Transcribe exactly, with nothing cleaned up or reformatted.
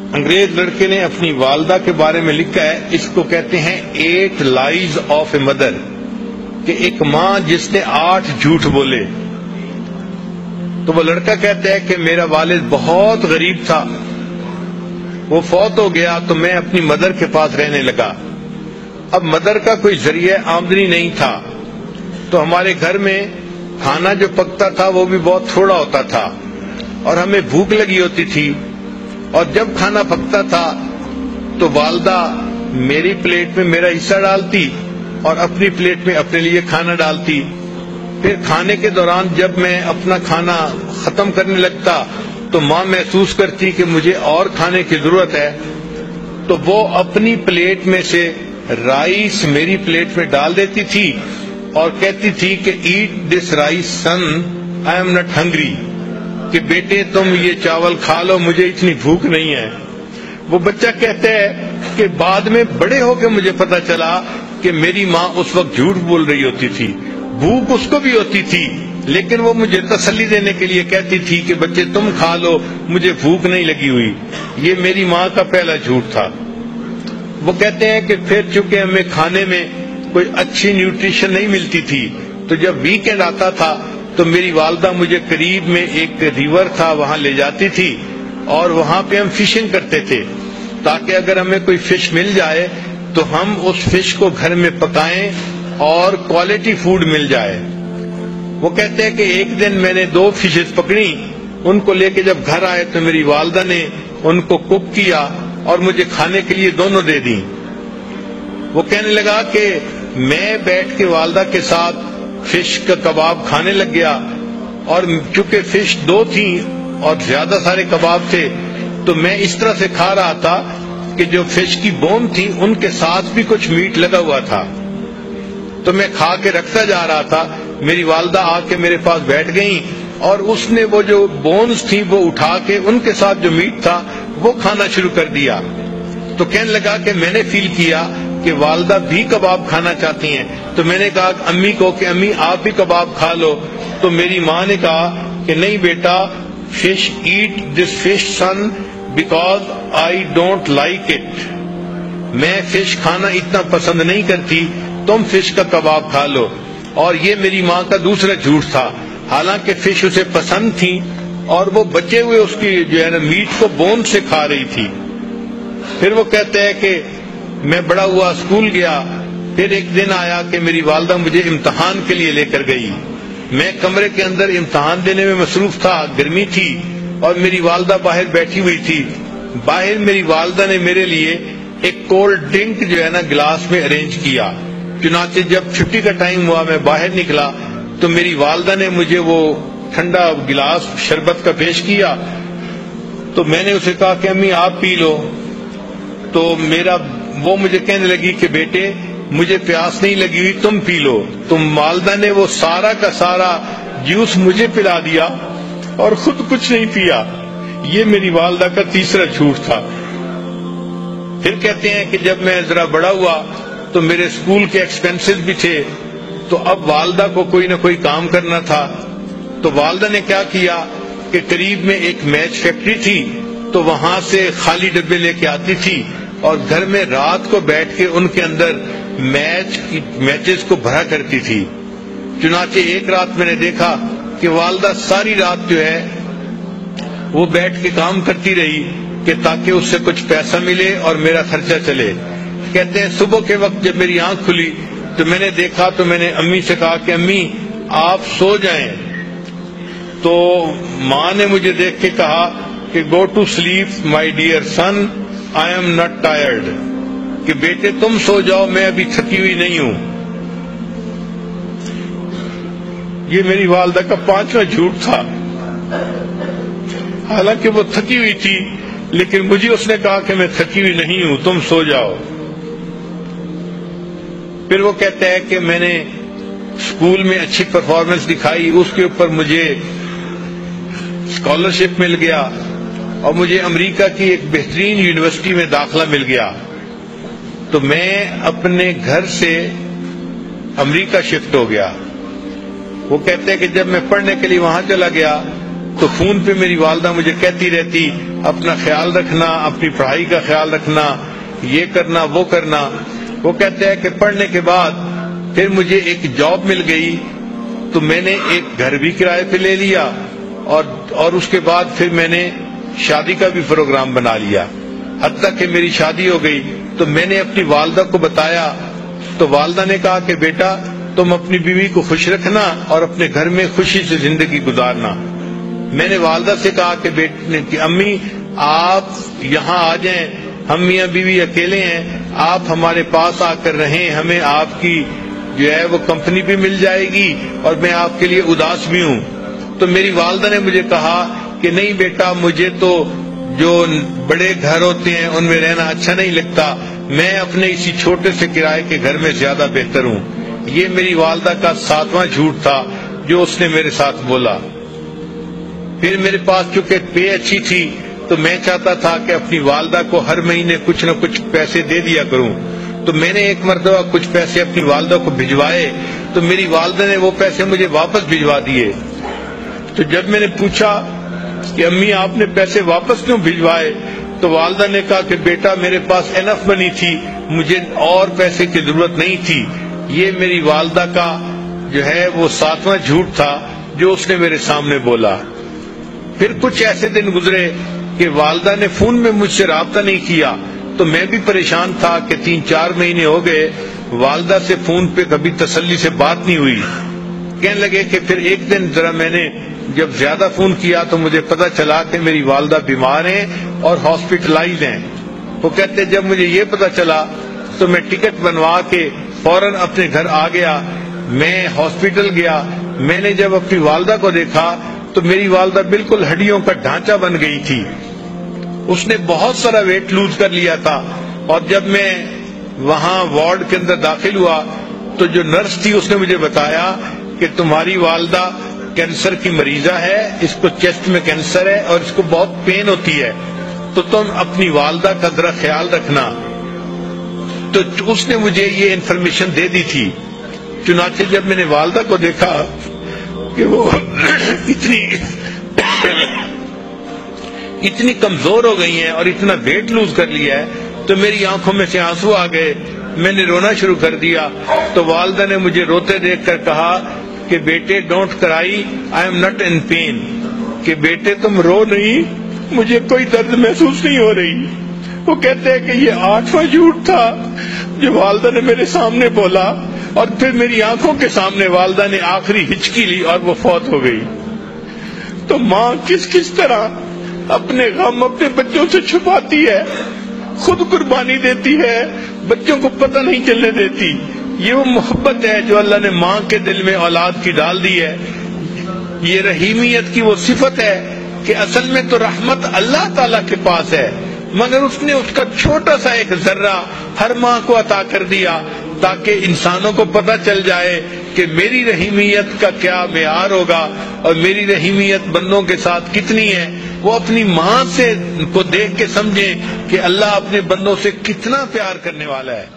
انگریز لڑکے نے اپنی والدہ کے بارے میں لکھا ہے، اس کو کہتے ہیں eight lies of a mother, کہ ایک ماں جس نے آٹھ جھوٹ بولے. تو وہ لڑکا کہتا ہے کہ میرا والد بہت غریب تھا، وہ فوت ہو گیا تو میں اپنی مدر کے پاس رہنے لگا. اب مدر کا کوئی ذریعہ آمدنی نہیں تھا، تو ہمارے گھر میں کھانا جو پکتا تھا وہ بھی بہت تھوڑا ہوتا تھا، اور ہمیں بھوک لگی ہوتی تھی. اور جب کھانا پکتا تھا تو والدہ میری پلیٹ میں میرا حصہ ڈالتی اور اپنی پلیٹ میں اپنے لیے کھانا ڈالتی. پھر کھانے کے دوران جب میں اپنا کھانا ختم کرنے لگتا تو ماں محسوس کرتی کہ مجھے اور کھانے کی ضرورت ہے، تو وہ اپنی پلیٹ میں سے رائس میری پلیٹ میں ڈال دیتی تھی اور کہتی تھی کہ eat this rice son, I am not hungry, کہ بیٹے تم یہ چاول کھا لو، مجھے اتنی بھوک نہیں ہے. وہ بچہ کہتا ہے کہ بعد میں بڑے ہو کے مجھے پتا چلا کہ میری ماں اس وقت جھوٹ بول رہی ہوتی تھی. بھوک اس کو بھی ہوتی تھی، لیکن وہ مجھے تسلی دینے کے لیے کہتی تھی کہ بچے تم کھا لو، مجھے بھوک نہیں لگی ہوئی. یہ میری ماں کا پہلا جھوٹ تھا. وہ کہتے ہیں کہ پھر چونکہ ہمیں کھانے میں کوئی اچھی نیوٹریشن نہیں ملتی تھی، تو جب ویکینڈ آتا تھا تو میری والدہ مجھے قریب میں ایک ریور تھا وہاں لے جاتی تھی، اور وہاں پہ ہم فشنگ کرتے تھے تاکہ اگر ہمیں کوئی فش مل جائے تو ہم اس فش کو گھر میں پکائیں اور کوالٹی فوڈ مل جائے. وہ کہتے ہیں کہ ایک دن میں نے دو فشز پکڑی، ان کو لے کے جب گھر آئے تو میری والدہ نے ان کو کوک کیا اور مجھے کھانے کے لیے دونوں دے دی. وہ کہنے لگا کہ میں بیٹھ کے والدہ کے ساتھ فش کا کباب کھانے لگ گیا، اور چونکہ فش دو تھیں اور زیادہ سارے کباب تھے تو میں اس طرح سے کھا رہا تھا کہ جو فش کی بون تھی ان کے ساتھ بھی کچھ میٹ لگا ہوا تھا. تو میں کھا کے رکھتا جا رہا تھا. میری والدہ آ کے میرے پاس بیٹھ گئیں اور اس نے وہ جو بونز تھی وہ اٹھا کے ان کے ساتھ جو میٹ تھا وہ کھانا شروع کر دیا. تو کہنے لگا کہ میں نے فیل کیا کہ والدہ بھی کباب کھانا چاہتی ہیں. تو میں نے کہا امی کو کہ امی آپ بھی کباب کھا لو. تو میری ماں نے کہا کہ نہیں بیٹا، fish eat this fish son because I don't like it. میں فش کھانا اتنا پسند نہیں کرتی، تم فش کا کباب کھا لو. اور یہ میری ماں کا دوسرا جھوٹ تھا. حالانکہ فش اسے پسند تھی اور وہ بچے ہوئے اس کی جو ہے نا میٹ کو بون سے کھا رہی تھی. پھر وہ کہتے ہیں کہ میں بڑا ہوا، اسکول گیا. پھر ایک دن آیا کہ میری والدہ مجھے امتحان کے لیے لے کر گئی. میں کمرے کے اندر امتحان دینے میں مصروف تھا، گرمی تھی اور میری والدہ باہر بیٹھی ہوئی تھی. باہر میری والدہ نے میرے لیے ایک کولڈ ڈرنک جو ہے نا گلاس میں ارینج کیا. چنانچہ جب چھٹی کا ٹائم ہوا میں باہر نکلا تو میری والدہ نے مجھے وہ ٹھنڈا گلاس شربت کا پیش کیا. تو میں نے اسے کہا کہ امی آپ پی لو. تو میرا وہ مجھے کہنے لگی کہ بیٹے مجھے پیاس نہیں لگی ہوئی، تم پی لو. تو والدہ نے وہ سارا کا سارا جوس مجھے پلا دیا اور خود کچھ نہیں پیا. یہ میری والدہ کا تیسرا جھوٹ تھا. پھر کہتے ہیں کہ جب میں ذرا بڑا ہوا تو میرے اسکول کے ایکسپینسز بھی تھے، تو اب والدہ کو کوئی نہ کوئی کام کرنا تھا. تو والدہ نے کیا کیا کہ قریب میں ایک میچ فیکٹری تھی، تو وہاں سے خالی ڈبے لے کے آتی تھی اور گھر میں رات کو بیٹھ کے ان کے اندر میچ میچز کو بھرا کرتی تھی. چنانچہ ایک رات میں نے دیکھا کہ والدہ ساری رات جو ہے وہ بیٹھ کے کام کرتی رہی کہ تاکہ اس سے کچھ پیسہ ملے اور میرا خرچہ چلے. کہتے ہیں صبح کے وقت جب میری آنکھ کھلی تو میں نے دیکھا تو میں نے امی سے کہا کہ امی آپ سو جائیں. تو ماں نے مجھے دیکھ کے کہا کہ go to sleep my dear son, I am not tired, کہ بیٹے تم سو جاؤ، میں ابھی تھکی ہوئی نہیں ہوں. یہ میری والدہ کا پانچواں جھوٹ تھا. حالانکہ وہ تھکی ہوئی تھی لیکن مجھے اس نے کہا کہ میں تھکی ہوئی نہیں ہوں، تم سو جاؤ. پھر وہ کہتا ہے کہ میں نے اسکول میں اچھی پرفارمنس دکھائی، اس کے اوپر مجھے اسکالرشپ مل گیا اور مجھے امریکہ کی ایک بہترین یونیورسٹی میں داخلہ مل گیا. تو میں اپنے گھر سے امریکہ شفٹ ہو گیا. وہ کہتے ہیں کہ جب میں پڑھنے کے لیے وہاں چلا گیا تو فون پہ میری والدہ مجھے کہتی رہتی اپنا خیال رکھنا، اپنی پڑھائی کا خیال رکھنا، یہ کرنا وہ کرنا۔ وہ کہتے ہیں کہ پڑھنے کے بعد پھر مجھے ایک جاب مل گئی تو میں نے ایک گھر بھی کرائے پہ لے لیا، اور اور اس کے بعد پھر میں نے شادی کا بھی پروگرام بنا لیا، حتیٰ کہ میری شادی ہو گئی۔ تو میں نے اپنی والدہ کو بتایا تو والدہ نے کہا کہ بیٹا تم اپنی بیوی کو خوش رکھنا اور اپنے گھر میں خوشی سے زندگی گزارنا۔ میں نے والدہ سے کہا کہ بیٹے کہ امی آپ یہاں آ جائیں، ہم میاں بیوی اکیلے ہیں، آپ ہمارے پاس آ کر رہیں، ہمیں آپ کی جو ہے وہ کمپنی بھی مل جائے گی اور میں آپ کے لیے اداس بھی ہوں۔ تو میری والدہ نے مجھے کہا کہ نہیں بیٹا، مجھے تو جو بڑے گھر ہوتے ہیں ان میں رہنا اچھا نہیں لگتا، میں اپنے اسی چھوٹے سے کرائے کے گھر میں زیادہ بہتر ہوں۔ یہ میری والدہ کا ساتواں جھوٹ تھا جو اس نے میرے ساتھ بولا۔ پھر میرے پاس چونکہ پے اچھی تھی تو میں چاہتا تھا کہ اپنی والدہ کو ہر مہینے کچھ نہ کچھ پیسے دے دیا کروں، تو میں نے ایک مرتبہ کچھ پیسے اپنی والدہ کو بھجوائے تو میری والدہ نے وہ پیسے مجھے واپس بھجوا دیے۔ تو جب میں نے پوچھا کہ امی آپ نے پیسے واپس کیوں بھجوائے، تو والدہ نے کہا کہ بیٹا میرے پاس انف منی تھی، مجھے اور پیسے کی ضرورت نہیں تھی۔ یہ میری والدہ کا جو ہے وہ ساتواں جھوٹ تھا جو اس نے میرے سامنے بولا۔ پھر کچھ ایسے دن گزرے کہ والدہ نے فون میں مجھ سے رابطہ نہیں کیا، تو میں بھی پریشان تھا کہ تین چار مہینے ہو گئے والدہ سے فون پہ کبھی تسلی سے بات نہیں ہوئی۔ کہنے لگے کہ پھر ایک دن ذرا میں نے جب زیادہ فون کیا تو مجھے پتا چلا کہ میری والدہ بیمار ہیں اور ہاسپٹلائز ہیں۔ وہ کہتے جب مجھے یہ پتا چلا تو میں ٹکٹ بنوا کے فوراً اپنے گھر آ گیا۔ میں ہاسپٹل گیا، میں نے جب اپنی والدہ کو دیکھا تو میری والدہ بالکل ہڈیوں کا ڈھانچہ بن گئی تھی، اس نے بہت سارا ویٹ لوز کر لیا تھا۔ اور جب میں وہاں وارڈ کے اندر داخل ہوا تو جو نرس تھی اس نے مجھے بتایا کہ تمہاری والدہ کینسر کی مریضہ ہے، اس کو چیسٹ میں کینسر ہے اور اس کو بہت پین ہوتی ہے، تو تم اپنی والدہ کا ذرا خیال رکھنا۔ تو اس نے مجھے یہ انفارمیشن دے دی تھی۔ چنانچہ جب میں نے والدہ کو دیکھا کہ وہ اتنی اتنی کمزور ہو گئی ہیں اور اتنا ویٹ لوز کر لیا ہے تو میری آنکھوں میں سے آنسو آ گئے، میں نے رونا شروع کر دیا۔ تو والدہ نے مجھے روتے دیکھ کر کہا کہ بیٹے don't cry, I am not in pain, کہ بیٹے تم رو نہیں، مجھے کوئی درد محسوس نہیں ہو رہی۔ وہ کہتے ہیں کہ یہ آٹھواں جھوٹ تھا جو والدہ نے میرے سامنے بولا، اور پھر میری آنکھوں کے سامنے والدہ نے آخری ہچکی لی اور وہ فوت ہو گئی۔ تو ماں کس کس طرح اپنے غم اپنے بچوں سے چھپاتی ہے، خود قربانی دیتی ہے، بچوں کو پتہ نہیں چلنے دیتی۔ یہ وہ محبت ہے جو اللہ نے ماں کے دل میں اولاد کی ڈال دی ہے۔ یہ رحیمیت کی وہ صفت ہے کہ اصل میں تو رحمت اللہ تعالیٰ کے پاس ہے، مگر اس نے اس کا چھوٹا سا ایک ذرہ ہر ماں کو عطا کر دیا تاکہ انسانوں کو پتہ چل جائے کہ میری رحیمیت کا کیا معیار ہوگا اور میری رحیمیت بندوں کے ساتھ کتنی ہے۔ وہ اپنی ماں سے کو دیکھ کے سمجھیں کہ اللہ اپنے بندوں سے کتنا پیار کرنے والا ہے۔